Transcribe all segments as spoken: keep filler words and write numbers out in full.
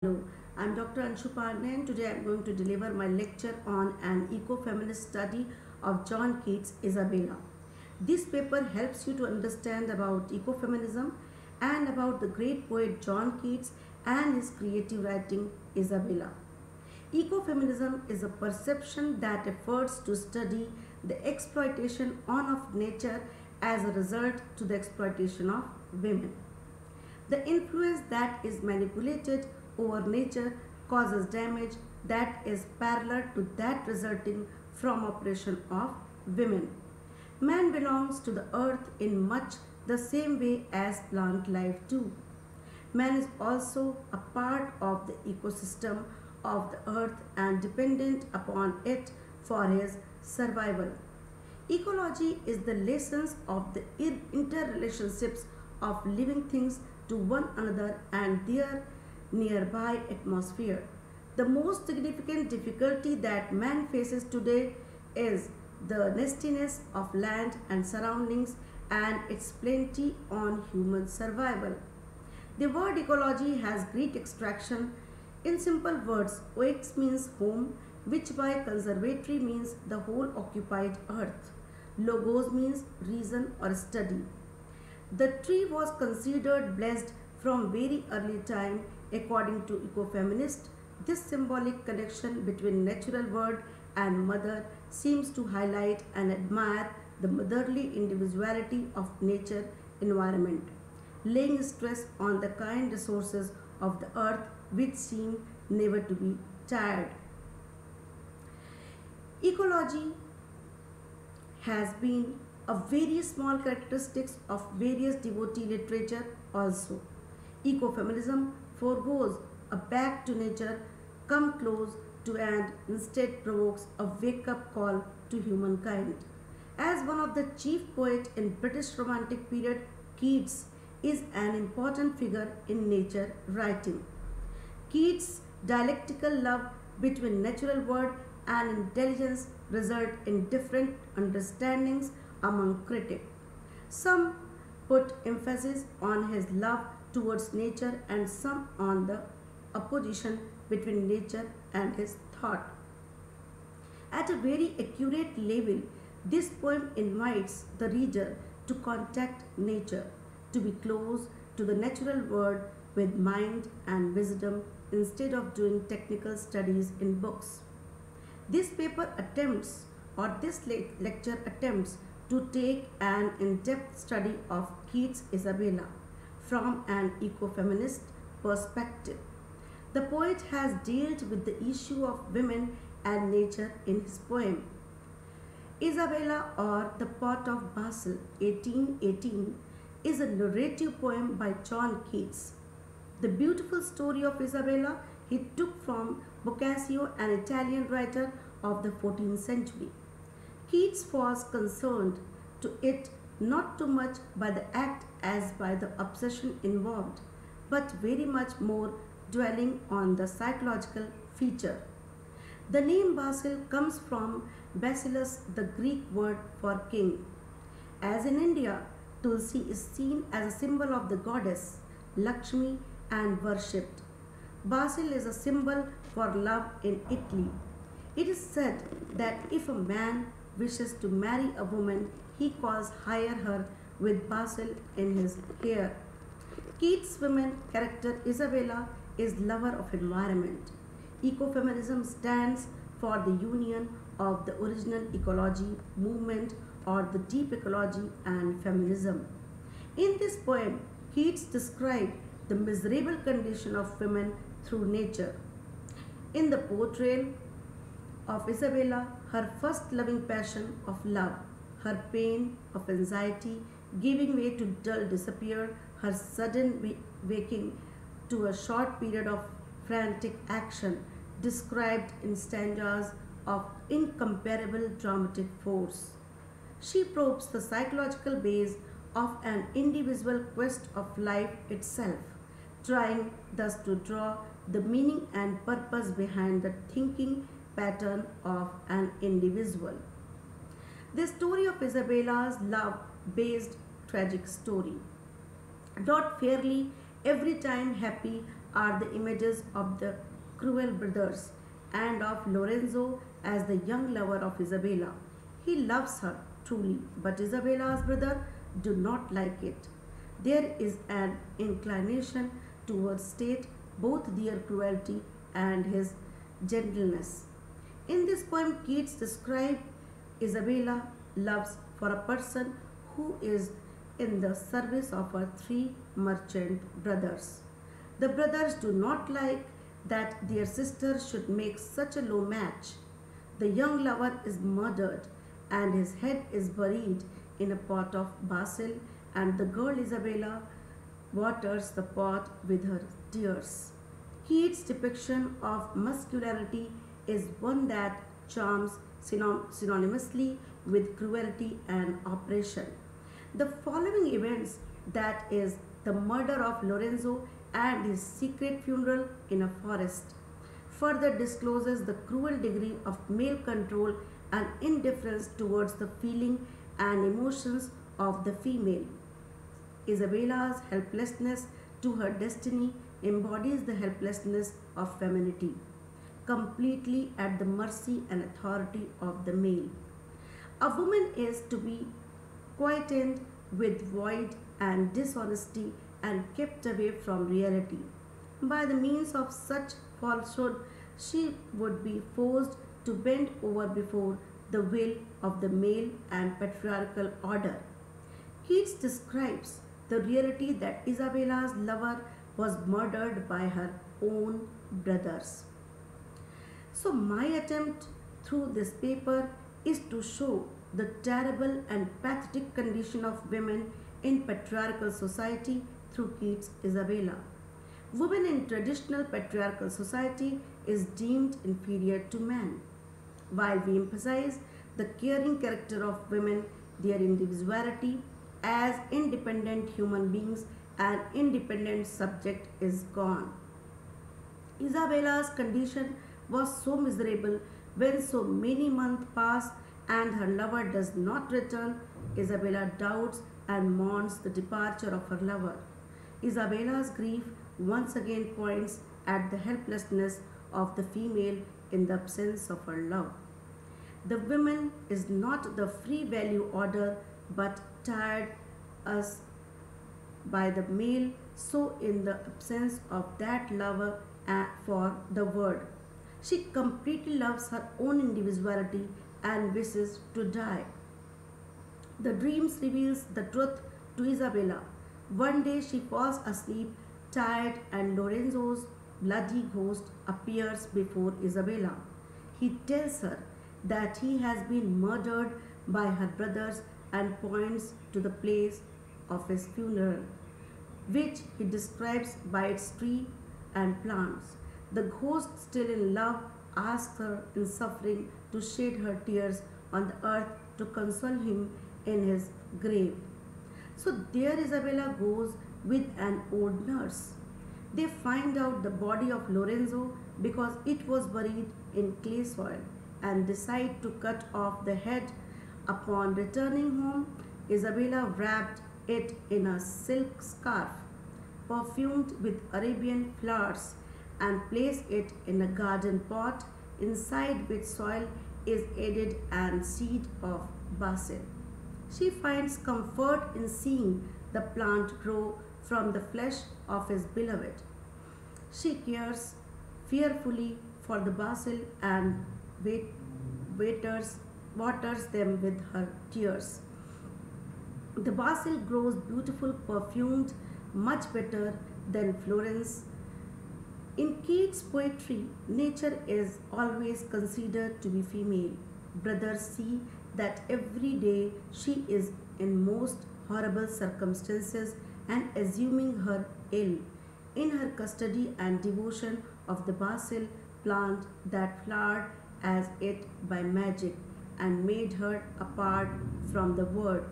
Hello, I'm Doctor Anshu Pandey and today I'm going to deliver my lecture on an eco-feminist study of John Keats' Isabella. This paper helps you to understand about ecofeminism and about the great poet John Keats and his creative writing Isabella. Ecofeminism is a perception that efforts to study the exploitation on of nature as a result to the exploitation of women. The influence that is manipulated over nature causes damage that is parallel to that resulting from oppression of women. Man belongs to the earth in much the same way as plant life do. Man is also a part of the ecosystem of the earth and dependent upon it for his survival. Ecology is the lessons of the interrelationships of living things to one another and their nearby atmosphere. The most significant difficulty that man faces today is the nastiness of land and surroundings and its plenty on human survival. The word ecology has Greek extraction. In simple words, oix means home, which by conservatory means the whole occupied earth. Logos means reason or study. The tree was considered blessed from very early time. According to ecofeminist, this symbolic connection between natural world and mother seems to highlight and admire the motherly individuality of nature environment, laying stress on the kind resources of the earth which seem never to be tired. Ecology has been a very small characteristics of various devotee literature also. Ecofeminism foregoes a back to nature, come close to and instead provokes a wake-up call to humankind. As one of the chief poets in British Romantic period, Keats is an important figure in nature writing. Keats' dialectical love between natural world and intelligence result in different understandings among critics. Some put emphasis on his love towards nature and some on the opposition between nature and his thought. At a very accurate level, this poem invites the reader to contact nature, to be close to the natural world with mind and wisdom instead of doing technical studies in books. This paper attempts or this lecture attempts to take an in-depth study of Keats' Isabella from an ecofeminist perspective. The poet has dealt with the issue of women and nature in his poem. Isabella or the Pot of Basil, eighteen eighteen, is a narrative poem by John Keats. The beautiful story of Isabella he took from Boccaccio, an Italian writer of the fourteenth century. Keats was concerned to it not too much by the act as by the obsession involved, but very much more dwelling on the psychological feature. The name Basil comes from Bacillus, the Greek word for king. As in India, Tulsi is seen as a symbol of the goddess Lakshmi and worshipped. Basil is a symbol for love in Italy. It is said that if a man wishes to marry a woman, he calls hire her with basil in his hair. Keats' woman character Isabella is lover of environment. Ecofeminism stands for the union of the original ecology movement or the deep ecology and feminism. In this poem, Keats described the miserable condition of women through nature. In the portrayal of Isabella, her first loving passion of love, her pain of anxiety giving way to dull disappear, her sudden waking to a short period of frantic action, described in stanzas of incomparable dramatic force. She probes the psychological base of an individual quest of life itself, trying thus to draw the meaning and purpose behind the thinking pattern of an individual. The story of Isabella's love-based tragic story. Not fairly every time happy are the images of the cruel brothers and of Lorenzo as the young lover of Isabella. He loves her truly, but Isabella's brother do not like it. There is an inclination towards state both their cruelty and his gentleness. In this poem, Keats describes Isabella loves for a person who is in the service of her three merchant brothers. The brothers do not like that their sister should make such a low match. The young lover is murdered and his head is buried in a pot of basil, and the girl Isabella waters the pot with her tears. Keats' depiction of muscularity is one that charms synonymously with cruelty and oppression. The following events, that is, the murder of Lorenzo and his secret funeral in a forest, further discloses the cruel degree of male control and indifference towards the feeling and emotions of the female. Isabella's helplessness to her destiny embodies the helplessness of femininity, completely at the mercy and authority of the male. A woman is to be quietened with void and dishonesty and kept away from reality. By the means of such falsehood, she would be forced to bend over before the will of the male and patriarchal order. Keats describes the reality that Isabella's lover was murdered by her own brothers. So my attempt through this paper is to show the terrible and pathetic condition of women in patriarchal society through Keats' Isabella. Woman in traditional patriarchal society is deemed inferior to man. While we emphasize the caring character of women, their individuality as independent human beings and independent subject is gone. Isabella's condition was so miserable when so many months pass and her lover does not return. Isabella doubts and mourns the departure of her lover. Isabella's grief once again points at the helplessness of the female in the absence of her love. The woman is not the free value order but tired as by the male, so in the absence of that lover for the word, she completely loves her own individuality and wishes to die. The dreams reveals the truth to Isabella. One day she falls asleep, tired, and Lorenzo's bloody ghost appears before Isabella. He tells her that he has been murdered by her brothers and points to the place of his funeral, which he describes by its tree and plants. The ghost, still in love, asks her in suffering to shed her tears on the earth to console him in his grave. So there Isabella goes with an old nurse. They find out the body of Lorenzo because it was buried in clay soil and decide to cut off the head. Upon returning home, Isabella wrapped it in a silk scarf perfumed with Arabian flowers and placed it in a garden pot inside which soil is added and seed of basil. She finds comfort in seeing the plant grow from the flesh of his beloved. She cares fearfully for the basil and wait, waiters, waters them with her tears. The basil grows beautiful, perfumed, much better than Florence. In Keats' poetry, nature is always considered to be female. Brothers see that every day she is in most horrible circumstances and assuming her ill in her custody and devotion of the basil plant that flowered as it by magic and made her apart from the world.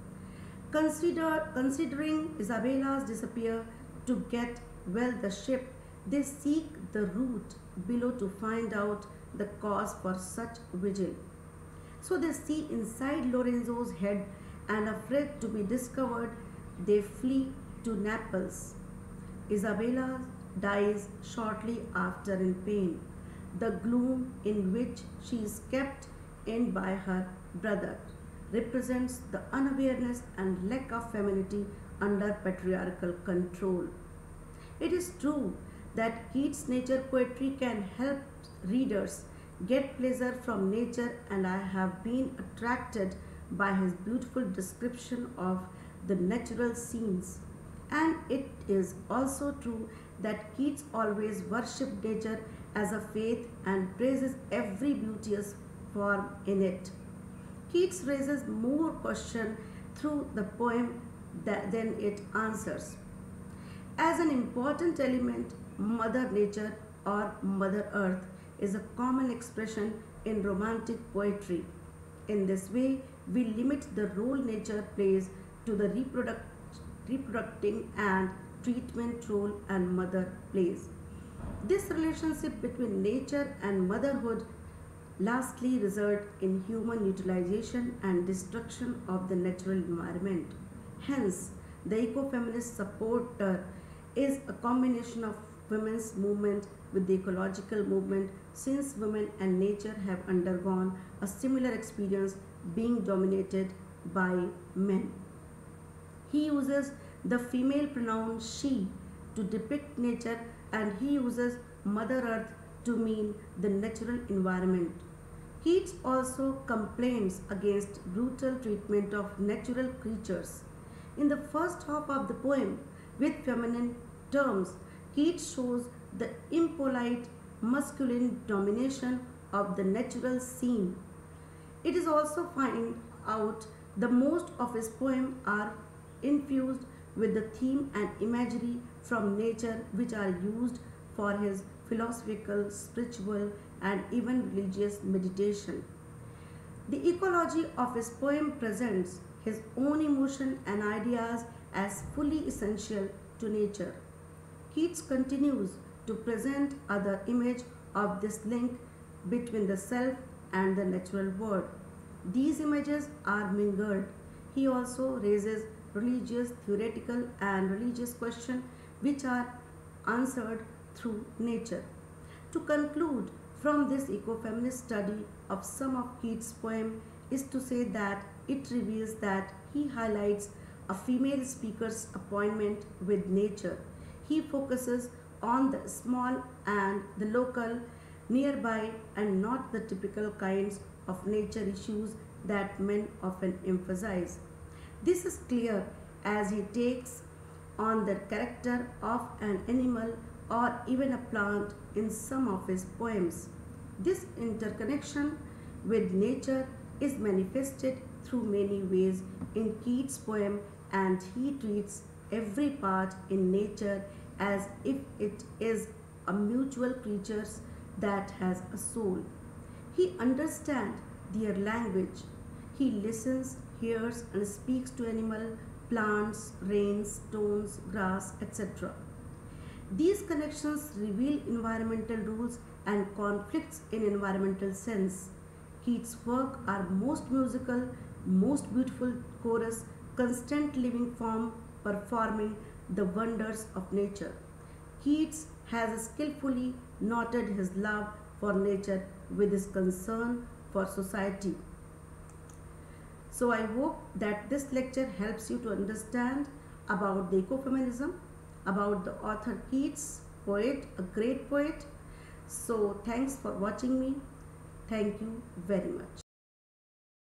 Consider, considering Isabella's disappear to get well the ship, they seek the root below to find out the cause for such vigil. So they see inside Lorenzo's head and afraid to be discovered, they flee to Naples. Isabella dies shortly after in pain, the gloom in which she is kept in by her brother represents the unawareness and lack of femininity under patriarchal control. It is true that Keats' nature poetry can help readers get pleasure from nature, and I have been attracted by his beautiful description of the natural scenes. And it is also true that Keats always worshipped nature as a faith and praises every beauteous form in it. Keats raises more questions through the poem than it answers. As an important element, Mother Nature or Mother Earth is a common expression in romantic poetry. In this way, we limit the role nature plays to the reproduct, reproducing and treatment role and mother plays. This relationship between nature and motherhood lastly result in human utilization and destruction of the natural environment. Hence, the ecofeminist supporter is a combination of women's movement with the ecological movement, since women and nature have undergone a similar experience being dominated by men. He uses the female pronoun she to depict nature, and he uses Mother Earth to mean the natural environment. Keats also complains against brutal treatment of natural creatures. In the first half of the poem, with feminine terms, Keats shows the impolite masculine domination of the natural scene. It is also find out the most of his poems are infused with the theme and imagery from nature, which are used for his philosophical, spiritual, and even religious meditation. The ecology of his poem presents his own emotion and ideas as fully essential to nature. Keats continues to present other image of this link between the self and the natural world. These images are mingled. He also raises religious, theoretical, and religious questions which are answered through nature. To conclude from this ecofeminist study of some of Keats' poems is to say that it reveals that he highlights a female speaker's appointment with nature. He focuses on the small and the local, nearby, and not the typical kinds of nature issues that men often emphasize. This is clear as he takes on the character of an animal or even a plant in some of his poems. This interconnection with nature is manifested through many ways in Keats' poem, and he treats every part in nature as if it is a mutual creature that has a soul. He understands their language. He listens, hears, and speaks to animal, plants, rain, stones, grass, et cetera. These connections reveal environmental rules and conflicts in environmental sense. Keats' work are most musical, most beautiful chorus, constant living form performing the wonders of nature. Keats has skillfully knotted his love for nature with his concern for society. So I hope that this lecture helps you to understand about the ecofeminism, about the author Keats, poet, a great poet. So thanks for watching me. Thank you very much.